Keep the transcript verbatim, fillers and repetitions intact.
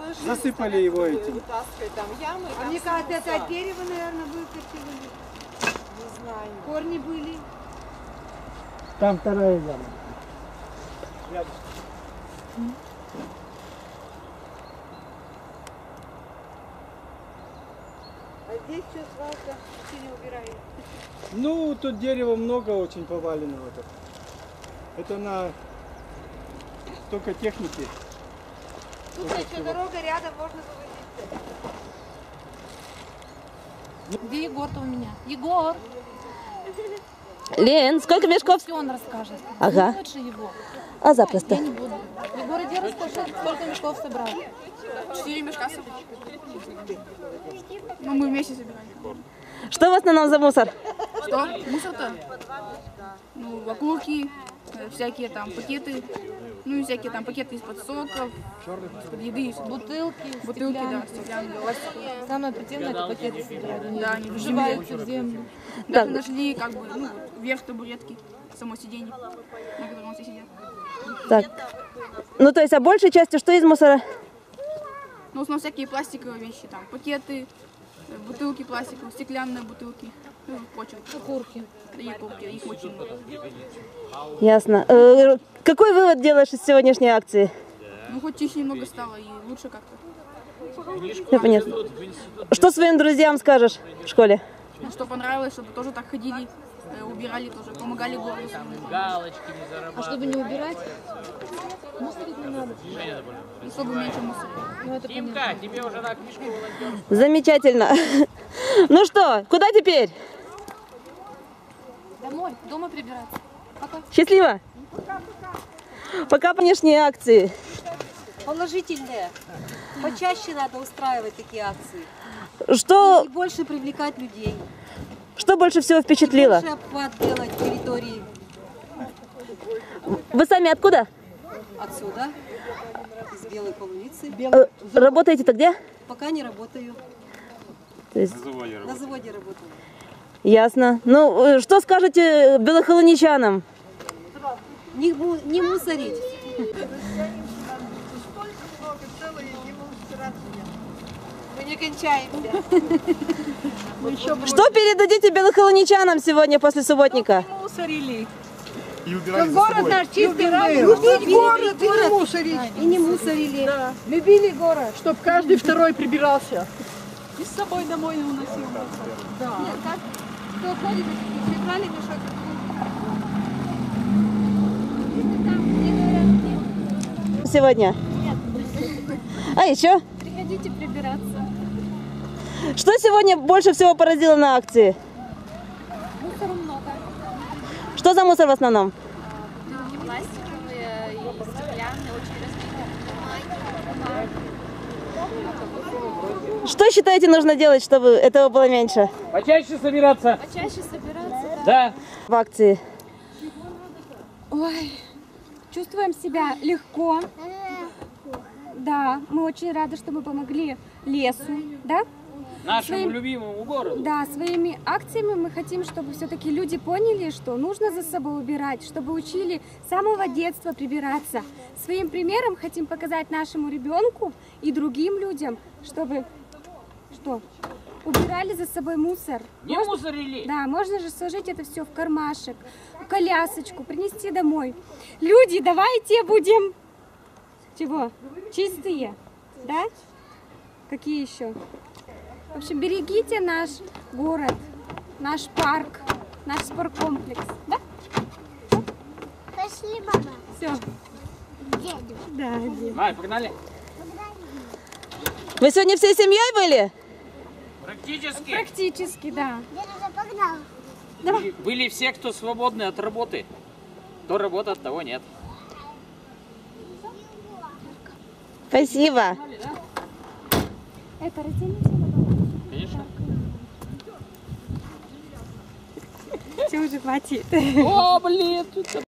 засыпали его этим. А мне кажется, это от дерева, наверное, выкачивали. Не знаю. Корни были. Там вторая яма. А здесь что свалка? Ты не убираешь? Ну, тут дерева много очень поваленного. Это на только техники. Тут еще дорога рядом, можно вывозить. Где Егор-то у меня? Егор! Лен, сколько мешков? Все он расскажет. Ага. Не лучше его. А запросто. Я не буду. Егор, иди расскажи, сколько мешков собрал. Четыре мешка собрали. Ну, мы вместе собираем. Что в основном за мусор? Что? Мусор-то? Ну, окурки, э, всякие там пакеты. Ну и всякие там пакеты из-под соков, из-под еды, Бутылки, бутылки, да, стеклянки. стеклянные, пластиковые. Самое противное — это пакеты собирать. Они Да, они в вживаются в землю. Даже нашли как бы, ну, верх табуретки, само сиденье, на котором все сидят. Так. Ну, то есть, а большей частью что из мусора? Ну, в основном всякие пластиковые вещи, там, пакеты, э, бутылки пластиковые, стеклянные бутылки, ну, прочее. Окурки. И окурки, их очень много. Ясно. Э, какой вывод делаешь из сегодняшней акции? Ну, хоть тише немного стало и лучше как-то. Я понятно. Что своим друзьям скажешь в школе? Ну, что понравилось, чтобы тоже так ходили, э, убирали тоже, помогали городу. А чтобы не убирать, мусорить не надо. И чтобы меньше мусора. Ну, это понятно. Тебе уже на книжку волонтеров. Замечательно. Ну что, куда теперь? Домой, дома прибираться. Пока. Счастливо. Пока внешние акции. Положительные. Почаще надо устраивать такие акции. Что, И больше привлекать людей. что больше всего впечатлило? Больше обхват делать территории Вы сами откуда? отсюда, из Белой Полуницы. Э, Работаете-то где? Пока не работаю. То есть, На заводе работаю. ясно. Ну, э, что скажете белохолоничанам? Не, му- не мусорить. Мы не кончаемся. Что передадите белохолоничанам сегодня после субботника? Мусорили. И убирали за Город собой. наш чистый, правильно? Любить город и не мусорить. И не мусорили. Да. Любили город. Чтоб каждый второй прибирался. И с собой домой не уносил. Да. Как, кто ходит, прибрали мешок. Сегодня? А еще? Приходите прибираться. Что сегодня больше всего поразило на акции? Мусора много. Что за мусор в основном? Пластиковые и стеклянные, очень разные. Что считаете нужно делать, чтобы этого было меньше Почаще собираться. Почаще собираться, Да. в акции? Ой, чувствуем себя легко. Да, мы очень рады, что мы помогли лесу, да? Нашему Своим- любимому городу. Да, своими акциями мы хотим, чтобы все-таки люди поняли, что нужно за собой убирать, чтобы учили с самого детства прибираться. Своим примером хотим показать нашему ребенку и другим людям, чтобы что? Убирали за собой мусор. Не Можно- мусорили. Да, можно же сложить это все в кармашек, в колясочку, принести домой. Люди, давайте будем чего? Чистые, да? Какие еще? В общем, берегите наш город, наш парк, наш спорткомплекс, да? Пошли, мама. Все. Дядю. Да, дед. Май, погнали. Вы сегодня всей семьей были? Практически. Практически, да. Дядя погнал. Были- Были все, кто свободны от работы. Кто работает, того нет. Спасибо. Это разделимся? Конечно. Все уже хватит. О, блин, тут